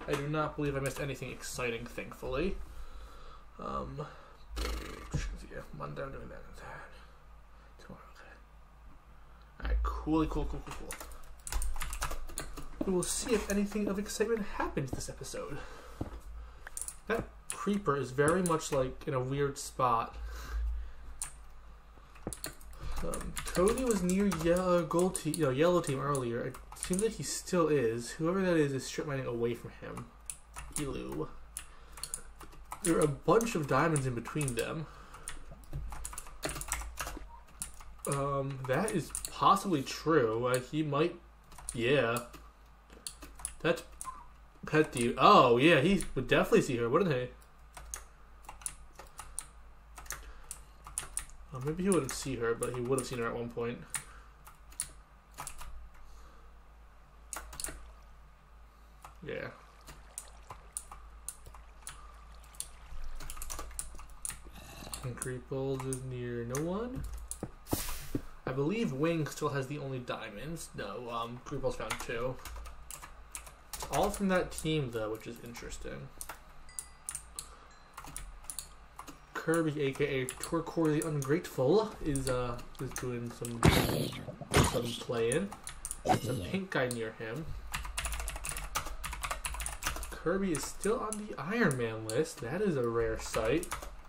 I do not believe I missed anything exciting, thankfully. Yeah, Monday I'm doing that. Tomorrow, okay. Alright, cool. We will see if anything of excitement happens this episode. That creeper is very much like in a weird spot. Cody was near yellow team earlier. It seems like he still is. Whoever that is strip mining away from him. Elu. There are a bunch of diamonds in between them. That is possibly true. He might... Yeah. That's Pet Dude. Oh, yeah, he would definitely see her, wouldn't he? Maybe he wouldn't see her, but he would have seen her at one point. Yeah. And Creeples is near no one. I believe Wing still has the only diamonds. No, Creeples found 2. It's all from that team, though, which is interesting. Kirby, aka Torkour the Ungrateful, is doing some playing. There's a pink guy near him. Kirby is still on the Iron Man list. That is a rare sight.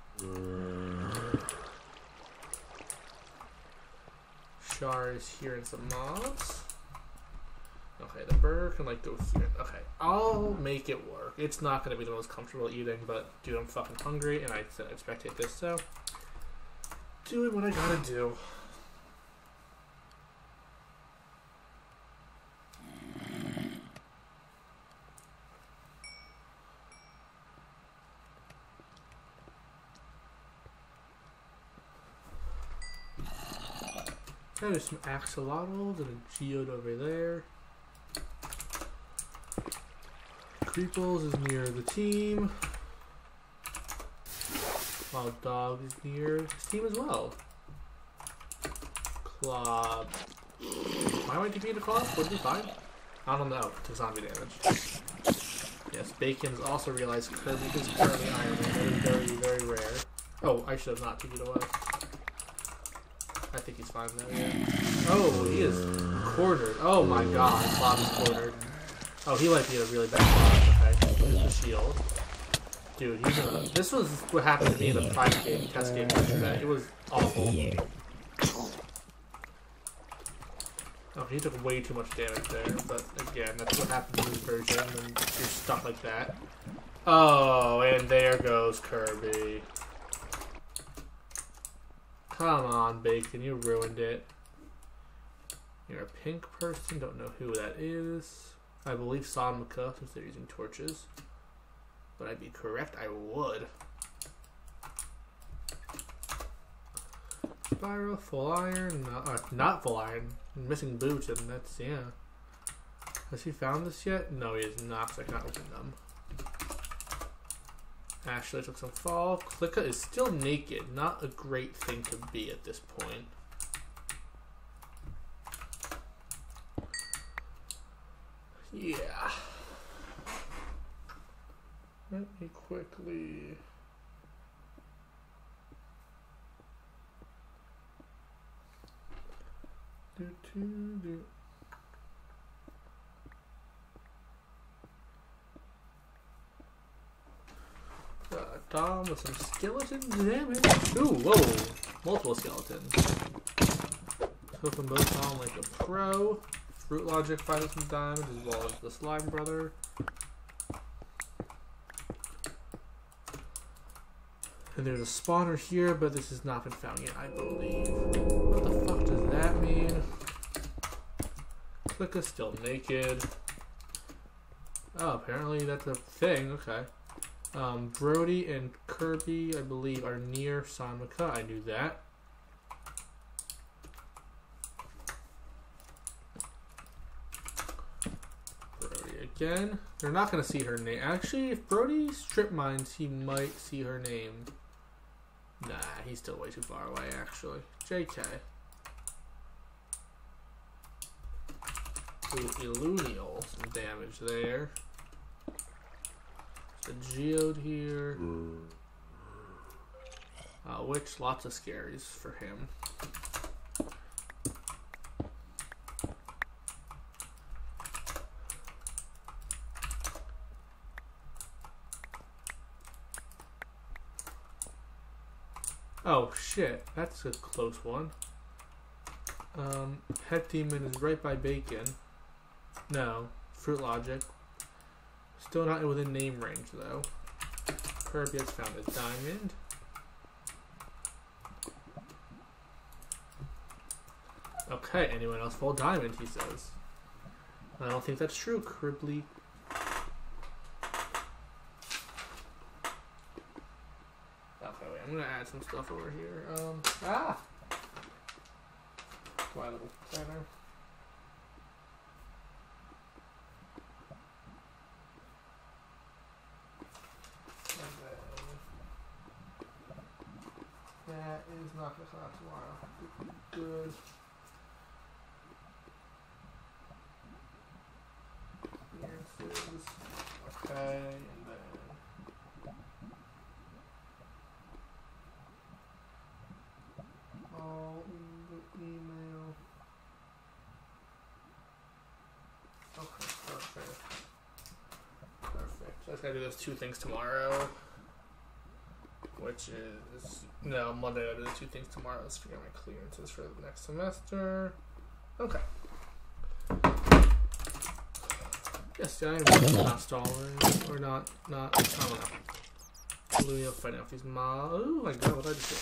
Char is hearing some mobs. Okay, the burger can like go here. Okay, I'll make it work. It's not going to be the most comfortable eating, but dude, I'm fucking hungry and I said I'd spectate this, so doing what I gotta do. There's some axolotls and a geode over there. Creeples is near the team. Wild Dog is near his team as well. Clob. Why am I taking the Clob? Would it be fine? I don't know. Took zombie damage. Yes, Bacon's also realized Kirby is currently Iron Man. That is very, very rare. Oh, I should have not taken it away. I think he's fine now, yeah. Oh, he is cornered. Oh my god, Clob is cornered. Oh, he might be in a really bad spot. Okay, here's the shield. Dude, he's in a... This was what happened to me in the private game, test game yesterday. It was awful. Oh, he took way too much damage there, but again, that's what happens in this version, and you're stuck like that. Oh, and there goes Kirby. Come on, Bacon, you ruined it. You're a pink person, don't know who that is. I believe Sanmaka, since they're using torches. Would I be correct? I would. Spyro, full iron, not full iron. I'm missing boots, and that's, yeah. Has he found this yet? No, he has not, because I cannot open them. Ashley took some fall. Clicka is still naked. Not a great thing to be at this point. Yeah. Let me quickly... Dom with some skeleton damage. Ooh, whoa. Multiple skeletons. Hook them both on like a pro. Fruit Logic finding some damage as well as the Slime Brother. And there's a spawner here, but this has not been found yet, I believe. What the fuck does that mean? Clicka's still naked. Oh, apparently that's a thing. Okay. Brody and Kirby, I believe, are near Sanmaka. I knew that. Brody again. They're not going to see her name. Actually, if Brody strip mines, he might see her name. Nah, he's still way too far away, actually. JK. Ooh, Illunial. Some damage there. The Geode here. Which lots of scaries for him. Oh shit, that's a close one. Het Demon is right by Bacon. No, Fruit Logic. Still not within name range though. Kirby has found a diamond. Okay, anyone else full diamond, he says. I don't think that's true, Cribbly. Okay, wait, I'm gonna add some stuff over here. My little planner. And then that is not gonna come out tomorrow. Good. Appearances. Okay, and then all the email. Okay, perfect. Perfect. So I just gotta do those two things tomorrow. Which is no, Monday I'll do the two things tomorrow. Let's figure out my clearances for the next semester. Okay. Yes, I am not stalling or not I don't know. Leo fighting off these mobs. Oh my god, what did I just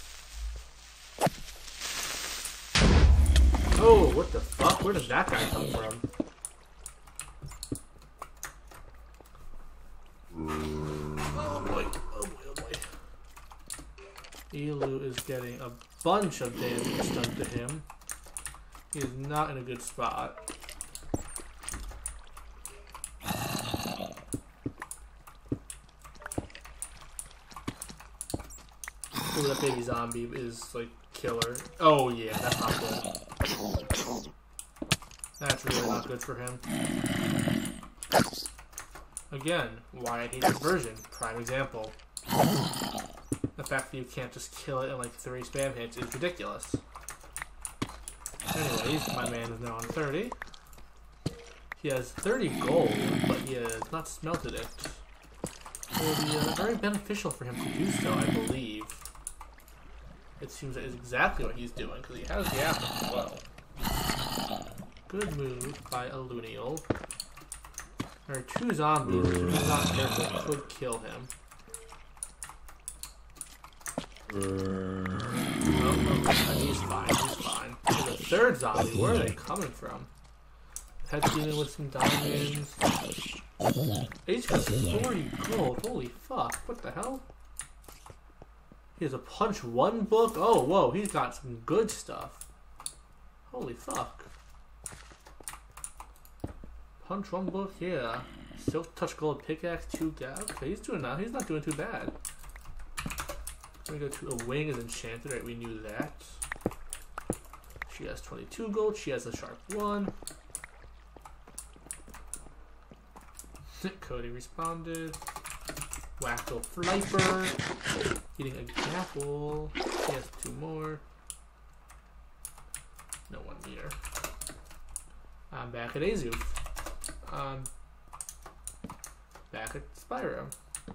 do? Oh, what the fuck? Where does that guy come from? Oh boy, oh boy, oh boy. Elu is getting a bunch of damage done to him. He is not in a good spot. Ooh, that baby zombie is like killer. Oh yeah, that's not good. That's really not good for him. Again, why I hate this version. Prime example. The fact that you can't just kill it in like 3 spam hits is ridiculous. Anyways, my man is now on 30. He has 30 gold, but he has not smelted it. It will be very beneficial for him to do so, I believe. It seems that is exactly what he's doing, because he has the apple as well. Good move by Aluniel. There are 2 zombies, which if he's not careful could kill him. No, he's fine, he's fine. There's a 3rd zombie, where are they coming from? Het Demon with some diamonds. He's got 40 gold, holy fuck, what the hell? He has a punch 1 book. Oh, whoa, he's got some good stuff. Holy fuck. Punch 1 book, yeah. Silk touch gold pickaxe, 2 gas. Okay, he's doing now. He's not doing too bad. Let me go to a wing is enchanted. Right, we knew that. She has 22 gold. She has a sharp 1. Cody responded. Wacko Fliper. Eating a apple. He has 2 more. No one here. I'm back at Azuf. Back at Spyro.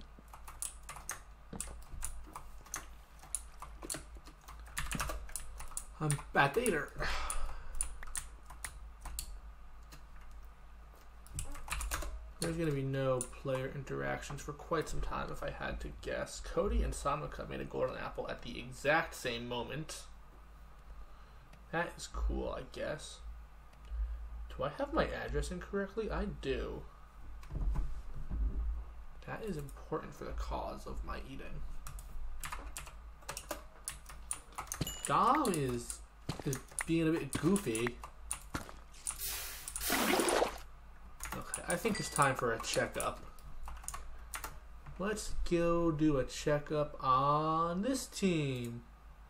I'm at Ader. There's going to be no player interactions for quite some time if I had to guess. Cody and Samaka made a golden apple at the exact same moment. That is cool, I guess. Do I have my address incorrectly? I do. That is important for the cause of my eating. Dom is being a bit goofy. Okay, I think it's time for a checkup. Let's go do a checkup on this team.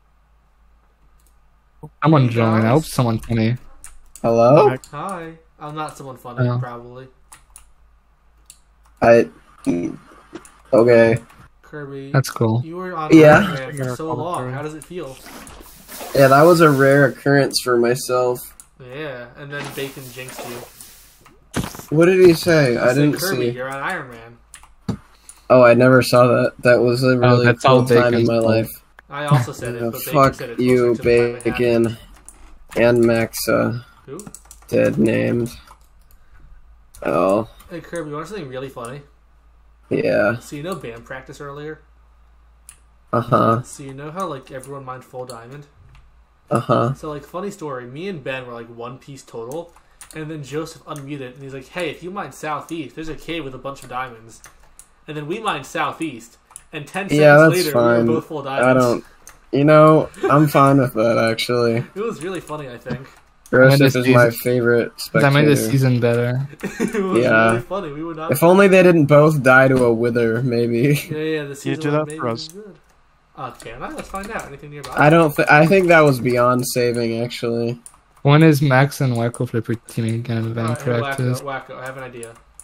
Someone joined. I hope someone's funny. Hello? Hi. I'm not someone funny, probably. Okay. Kirby, That's cool. you were on Yeah. Iron Man for so long. How does it feel? Yeah, that was a rare occurrence for myself. Yeah, and then Bacon jinxed you. What did he say? I Said, didn't Kirby, see. you're on Iron Man. Oh, I never saw that. That was a really that's cool all time in Bacon's my fault. life. I also said it, but Bacon Fuck said it you, closer to the time it happened. Bacon. And Maxa. Who? Dead named. Oh, Hey Kirby, you want something really funny? yeah. So you know band practice earlier? Uh-huh. So you know how like everyone mined full diamond? Uh-huh. So like funny story, me and Ben were like one piece total, and then Joseph unmuted and he's like, "Hey, if you mine southeast, there's a cave with a bunch of diamonds." And then we mined southeast, and 10 seconds Yeah, that's later fine. we were both full diamonds. I don't... You know, I'm fine with that, actually. It was really funny, I think. Joseph this is my season- favorite That made the spectator. season better. It was Yeah. really funny. We would not. If only they didn't both die to a wither, maybe. Yeah, the season do was that maybe for us. good. Can I? Let's find out. Anything nearby? I think that was beyond saving, actually. When is Max and Wacko Flipper teaming again in Alright, event hey, practice? Wacko, I have an idea.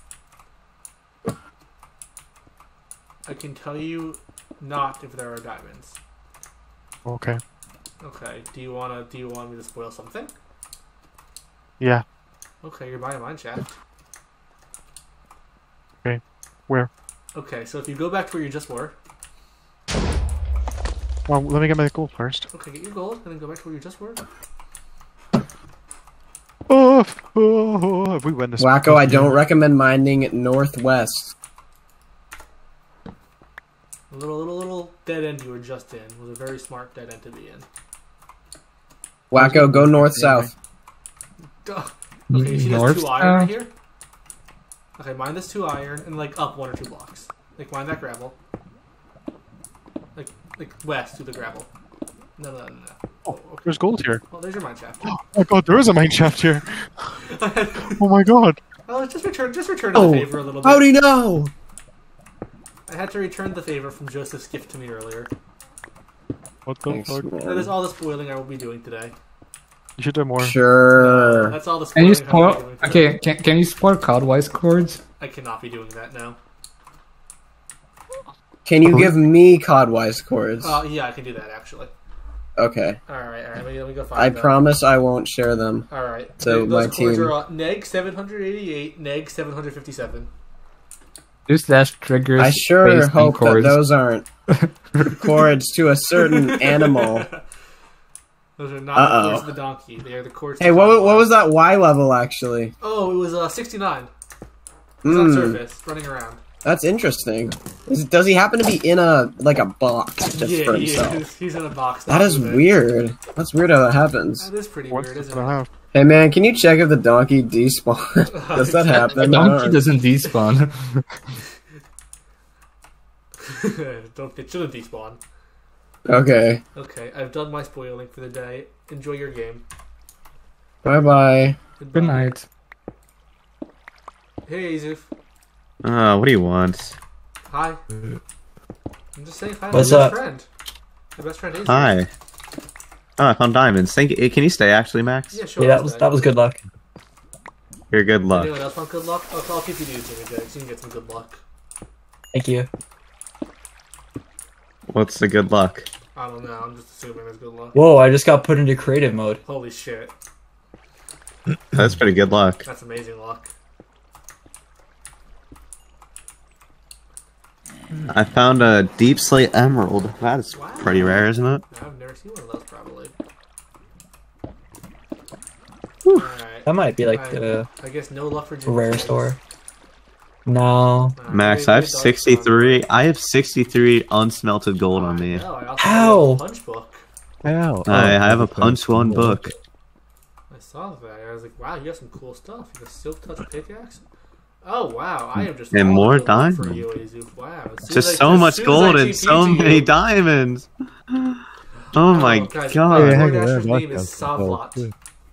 I can tell you not if there are diamonds. Okay. Okay. Do you want me to spoil something? Yeah. Okay, you're buying a mine shaft. Okay. Where? Okay, so if you go back to where you just were. Well, let me get my gold first. Okay, get your gold, and then go back to where you just were. If we win this. Wacko, I don't recommend mining northwest. A little dead end you were just in was a very smart dead end to be in. Wacko, go north-south. Duh. Okay, you see this North 2 iron right south? here? Okay, mine this 2 iron and like up 1 or 2 blocks. Like mine that gravel. Like west through the gravel. No. Oh, okay. there's gold here. Well, there's your mine shaft. Oh my god, there is a mine shaft here. Oh my god. Well, just return the favor a little bit. How'd he know? I had to return the favor from Joseph's gift to me earlier. What the Thanks, fuck? That is man. all the spoiling I will be doing today. You should do more. Sure. That's all the Can you spoiling I will be spoil? doing today. Okay, can you spoil Codwise chords? I cannot be doing that now. Can you give me Codwise chords? Yeah, I can do that actually. Okay. Alright, let me go find I them. promise I won't share them. Alright. So Those my chords team- are neg 788, neg 757. Use dash triggers. I sure based on hope that chords. those aren't chords to a certain animal. Those are not the Uh-oh. chords of the donkey. They are the chords. Hey, to what Codwise. was that Y level, actually? Oh, it was 69. It's on Hmm, surface, running around. that's interesting. Does he happen to be in a box just Yeah, for he himself? is. He's in a box. That is moving. weird. That's weird how that happens. That is pretty What's weird, this isn't gonna it? have? Hey man, can you check if the donkey despawned? Does that The happen? donkey doesn't despawn. It shouldn't despawn. Okay. Okay, I've done my spoiling for the day. Enjoy your game. Bye bye. Good night. Hey, Azuf. What do you want? Hi. I'm just saying hi to What's my up? best friend. My best friend Azuf. Hi. Oh, I found diamonds. Thank you. Can you stay, actually, Max? Yeah, sure. Yeah, I'll stay. that was good luck. You're good luck. Anyone else want good luck? I'll keep you these every day so you can get some good luck. Thank you. What's the good luck? I don't know. I'm just assuming there's good luck. Whoa, I just got put into creative mode. Holy shit. That's pretty good luck. That's amazing luck. I found a deep slate emerald. That's Wow. pretty rare, isn't it? I've never seen one of those, probably. Whew. Alright. That might be like I- the I guess no luck for rare Jimmy. store. No. Max, I have 63. I have 63 unsmelted gold on me. No, I also How? have a punch book. Ow. I have a punch one book. I saw that. I was like, wow, you got some cool stuff. You got a silk touch pickaxe. Oh wow, I am just And all more good luck for diamonds. you, Azuf. Wow, as soon Just as I- so as much soon as I gold and TP'd so to many you- diamonds. Oh my guys, god. my hang DoorDasher's on, name is Savlot.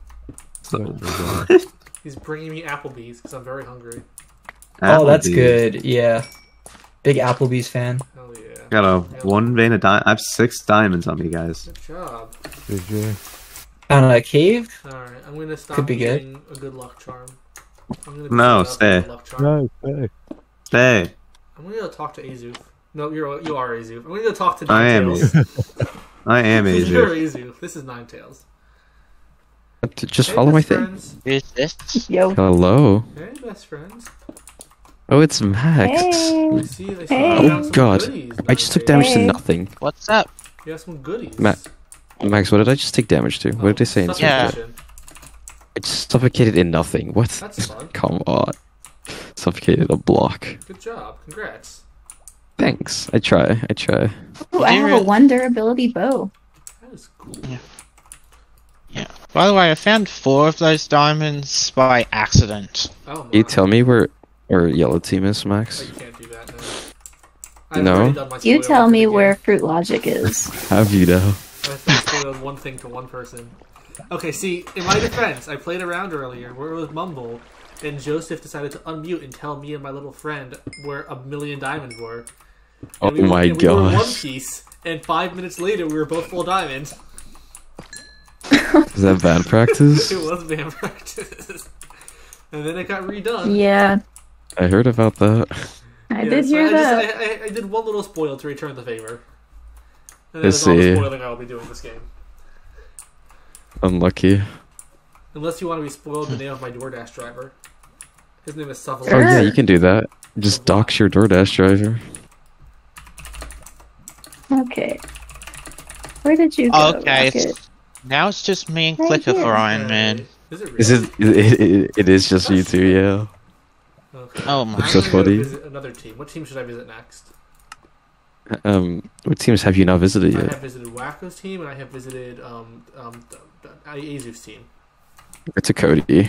He's bringing me Applebee's because I'm very hungry. Oh, that's Applebee's. good. Yeah. Big Applebee's fan. Hell yeah. Got a one vein of diamond. I have 6 diamonds on me, guys. Good job. On a cave? Alright, I'm gonna stop Could be good. using a good luck charm. I'm gonna be No, setting up a stay. good luck charm. Stay. I'm gonna go talk to Azuf. No, you are Azuf. I'm gonna go talk to I am Ninetales. I am You're Azuf. Azuf. This is Ninetales. Just Hey, follow my best thing. friends. Who's this? Yo. Hello. Hey, best friends. Oh, it's Max. Hey. I see Hey. you Oh got some God! goodies, I just took Ninetales. damage to Hey. nothing. What's up? You have some goodies. Max, what did I just take damage to? What did they say? Yeah. Suffocation. I just suffocated in nothing. What? That's fun. Come on. Suffocated a block. Good job. Congrats. Thanks. I try. Ooh, I have a 1 durability bow. That is cool. Yeah. By the way, I found 4 of those diamonds by accident. Oh, my. You tell me where yellow team is, Oh, Max? you can't do that now. I've No? already done my You spoil tell for me the where game. Fruit Logic is. Have you though? I spoiled one thing to one person. Okay, see, in my defense, I played around earlier where it was Mumble, and Joseph decided to unmute and tell me and my little friend where 1,000,000 diamonds were. Oh And we were- my and we were One gosh. Piece, and 5 minutes later we were both full diamonds. Is that band practice? It was band practice. And then it got redone. Yeah, I heard about that. I Yeah, did so hear I that. Just, I did one little spoil to return the favor. And I that's all the see. spoiling I will be doing this game. Unlucky. Unless you want to be spoiled the name of my DoorDash driver. His name is Suffle. Oh yeah, you can do that. Just dox your DoorDash driver. Okay. Where did you go? Okay, Rocket? now it's just me and Right Clicker here. for Iron Man. Is it really? Is it is just you two, yeah. Okay. Oh my. I'm so gonna go funny. visit another team. What team should I visit next? What teams have you not visited I yet? have visited Wacko's team, and I have visited Azuf's team. It's a Cody.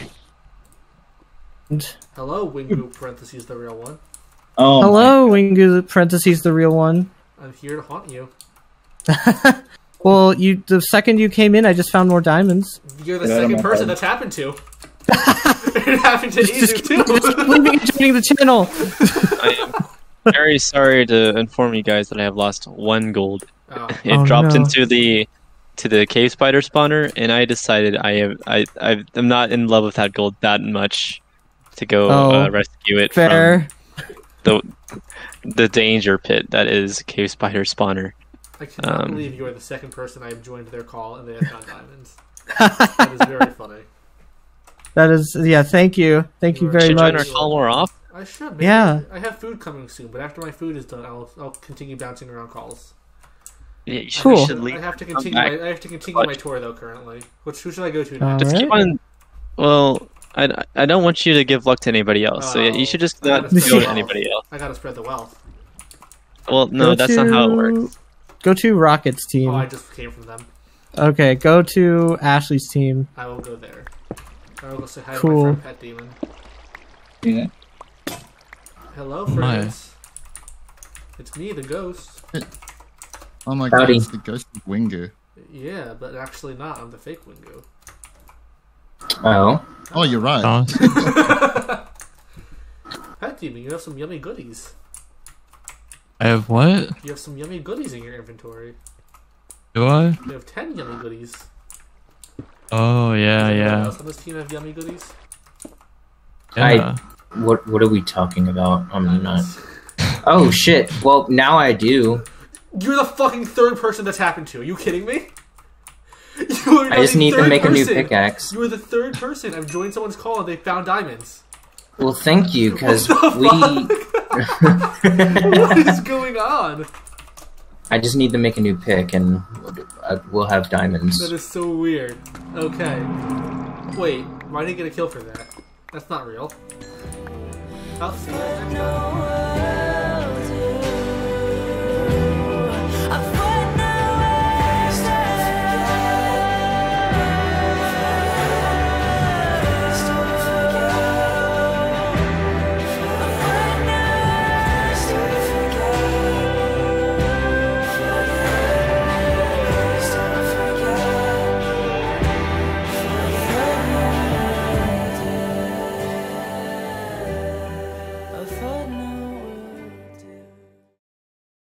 Hello, Wingu, parentheses, the real one. Oh, Hello, Wingu, parentheses, the real one. I'm here to haunt you. Well, the second you came in, I just found more diamonds. You're the Get out of second my person head. that's happened to. It happened to Just Azuf, too. leaving and joining the channel. I am very sorry to inform you guys that I have lost 1 gold. Oh, It Oh, dropped no. into the cave spider spawner, and I decided I'm not in love with that gold that much to go Oh, rescue it Fair. from the danger pit that is cave spider spawner. I cannot Um, believe you are the second person I have joined their call, and they have found diamonds. That is very funny. That is, yeah, thank you. Thank you very Should join much. our call more off. I should. Maybe. Yeah. I have food coming soon, but after my food is done, I'll continue bouncing around calls. Yeah, you should, Cool. we should leave. I have to continue. back. I have to continue my tour though. Currently, who should I go to now? All Just right. keep on. Well, I don't want you to give luck to anybody else, so yeah, you should just not gotta go to spread anybody else. I gotta spread the wealth. Well, no, Go that's not how it to- works. Go to Rocket's team. Oh, I just came from them. Okay, go to Ashley's team. I will go there. I will go say hi to Cool. my friend Pet Demon. Yeah. Hello, My. friends. It's me, the ghost. Oh my Howdy. god, it's the ghost of Wingu. Yeah, but actually not. I'm the fake Wingu. Oh. Oh, you're right. Pet Demon, you have some yummy goodies. I have what? You have some yummy goodies in your inventory. Do I? You have 10 yummy goodies. Oh yeah, Does anyone yeah. else on this team have yummy goodies? Yeah. What are we talking about? I'm not. Oh shit! Well, now I do. You're the fucking third person that's happened to. Are you kidding me? You are I just the need to third make a new person. pickaxe. You are the third person. I've joined someone's call and they found diamonds. Well, thank you, because What we. What is going on? I just need to make a new pick, and we'll have diamonds. That is so weird. Okay. Wait, why didn't I get a kill for that? That's not real. I'll see you next time.